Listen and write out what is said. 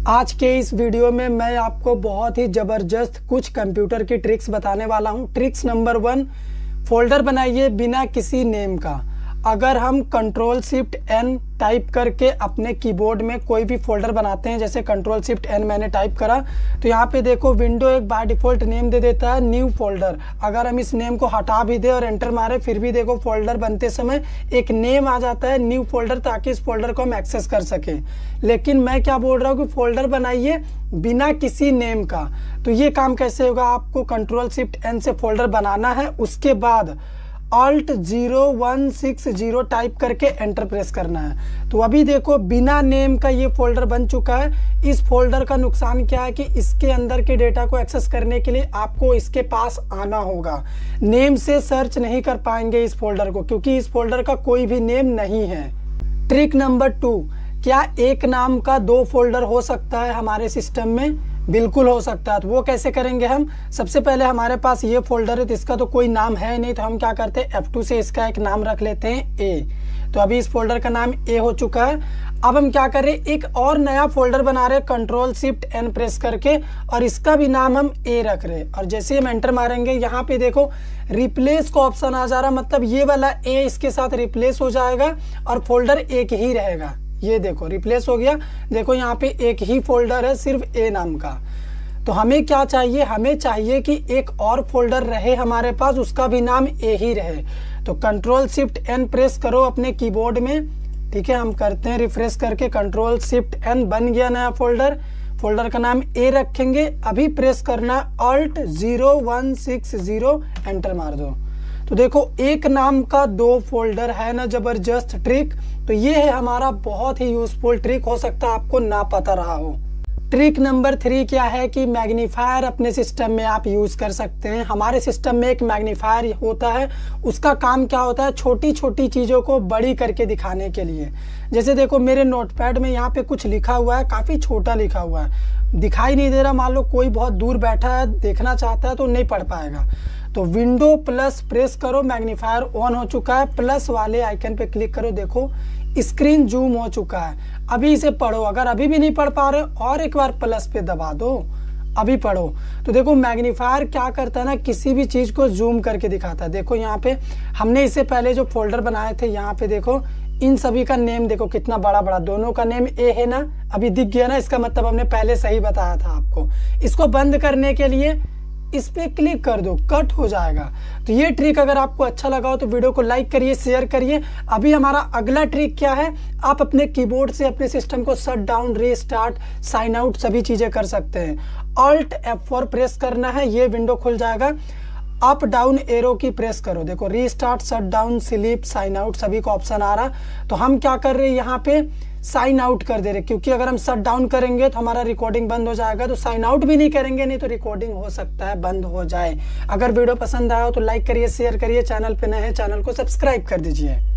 आज के इस वीडियो में मैं आपको बहुत ही ज़बरदस्त कुछ कंप्यूटर की ट्रिक्स बताने वाला हूं। ट्रिक्स नंबर 1, फोल्डर बनाइए बिना किसी नेम का। अगर हम Ctrl+Shift+N टाइप करके अपने कीबोर्ड में कोई भी फोल्डर बनाते हैं, जैसे Ctrl+Shift+N मैंने टाइप करा, तो यहाँ पे देखो विंडो एक बाय डिफ़ॉल्ट नेम दे देता है न्यू फोल्डर। अगर हम इस नेम को हटा भी दें और एंटर मारे फिर भी देखो फोल्डर बनते समय एक नेम आ जाता है न्यू फोल्डर, ताकि इस फोल्डर को हम एक्सेस कर सकें। लेकिन मैं क्या बोल रहा हूँ कि फोल्डर बनाइए बिना किसी नेम का। तो ये काम कैसे होगा, आपको Ctrl+Shift+N से फोल्डर बनाना है, उसके बाद Alt0160 टाइप करके एंटर प्रेस करना है। तो अभी देखो बिना नेम का ये फोल्डर बन चुका है। इस फोल्डर का नुकसान क्या है कि इसके अंदर के डेटा को एक्सेस करने के लिए आपको इसके पास आना होगा। नेम से सर्च नहीं कर पाएंगे इस फोल्डर को, क्योंकि इस फोल्डर का कोई भी नेम नहीं है। ट्रिक नंबर 2, क्या एक नाम का 2 फोल्डर हो सकता है हमारे सिस्टम में? बिल्कुल हो सकता है। तो वो कैसे करेंगे हम? सबसे पहले हमारे पास ये फोल्डर है तो इसका तो कोई नाम है नहीं, तो हम क्या करते हैं F2 से इसका एक नाम रख लेते हैं A। तो अभी इस फोल्डर का नाम A हो चुका है। अब हम क्या कर रहे हैं, एक और नया फोल्डर बना रहे हैं Ctrl+Shift+N प्रेस करके, और इसका भी नाम हम A रख रहे हैं। और जैसे हम एंटर मारेंगे यहाँ पे देखो रिप्लेस का ऑप्शन आ जा रहा, मतलब ये वाला A इसके साथ रिप्लेस हो जाएगा और फोल्डर एक ही रहेगा। ये देखो रिप्लेस हो गया। देखो यहाँ पे एक ही फोल्डर है सिर्फ ए नाम का। तो हमें क्या चाहिए, हमें चाहिए कि एक और फोल्डर रहे हमारे पास, उसका भी नाम ए ही रहे। तो Ctrl+Shift+N प्रेस करो अपने कीबोर्ड में। ठीक है, हम करते हैं रिफ्रेश करके। Ctrl+Shift+N बन गया नया फोल्डर। फोल्डर का नाम ए रखेंगे। अभी प्रेस करना Alt0160, एंटर मार दो। तो देखो एक नाम का 2 फोल्डर है ना, जबरदस्त ट्रिक। तो ये है हमारा बहुत ही यूजफुल ट्रिक, हो सकता है आपको ना पता रहा हो। ट्रिक नंबर 3 क्या है कि मैग्नीफायर अपने सिस्टम में आप यूज कर सकते हैं। हमारे सिस्टम में एक मैग्नीफायर होता है, उसका काम क्या होता है, छोटी छोटी चीज़ों को बड़ी करके दिखाने के लिए। जैसे देखो मेरे नोटपैड में यहाँ पे कुछ लिखा हुआ है, काफ़ी छोटा लिखा हुआ है, दिखाई नहीं दे रहा। मान लो कोई बहुत दूर बैठा है देखना चाहता है तो नहीं पढ़ पाएगा। तो विंडो प्लस प्रेस करो, मैग्नीफायर ऑन हो चुका है। प्लस वाले आइकन पे क्लिक करो, देखो स्क्रीन जूम हो चुका है। अभी इसे पढ़ो, अगर अभी भी नहीं पढ़ पा रहे और एक बार प्लस पे दबा दो, अभी पढ़ो। तो देखो मैग्नीफायर क्या करता है ना, किसी भी चीज़ को जूम करके दिखाता है। देखो यहाँ पे हमने इससे पहले जो फोल्डर बनाए थे, यहाँ पे देखो इन सभी का नेम देखो कितना बड़ा बड़ा, दोनों का नेम ए है ना, अभी दिख गया ना, इसका मतलब हमने पहले सही बताया था आपको। इसको बंद करने के लिए इस पे क्लिक कर दो, कट हो जाएगा। तो ये ट्रिक अगर आपको अच्छा लगा हो तो वीडियो को लाइक करिए, शेयर करिए। अभी हमारा अगला ट्रिक क्या है, आप अपने कीबोर्ड से अपने सिस्टम को shut down, restart, sign out सभी चीजें कर सकते हैं। Alt F4 प्रेस करना है, ये विंडो खुल जाएगा। अप डाउन एरो की प्रेस करो, देखो restart, shut down, sleep, sign out सभी का ऑप्शन आ रहा। तो हम क्या कर रहे हैं, यहाँ पे साइन आउट कर दे रहे, क्योंकि अगर हम शट डाउन करेंगे तो हमारा रिकॉर्डिंग बंद हो जाएगा। तो साइन आउट भी नहीं करेंगे, नहीं तो रिकॉर्डिंग हो सकता है बंद हो जाए। अगर वीडियो पसंद आया हो तो लाइक करिए, शेयर करिए। चैनल पे नए हैं, चैनल को सब्सक्राइब कर दीजिए।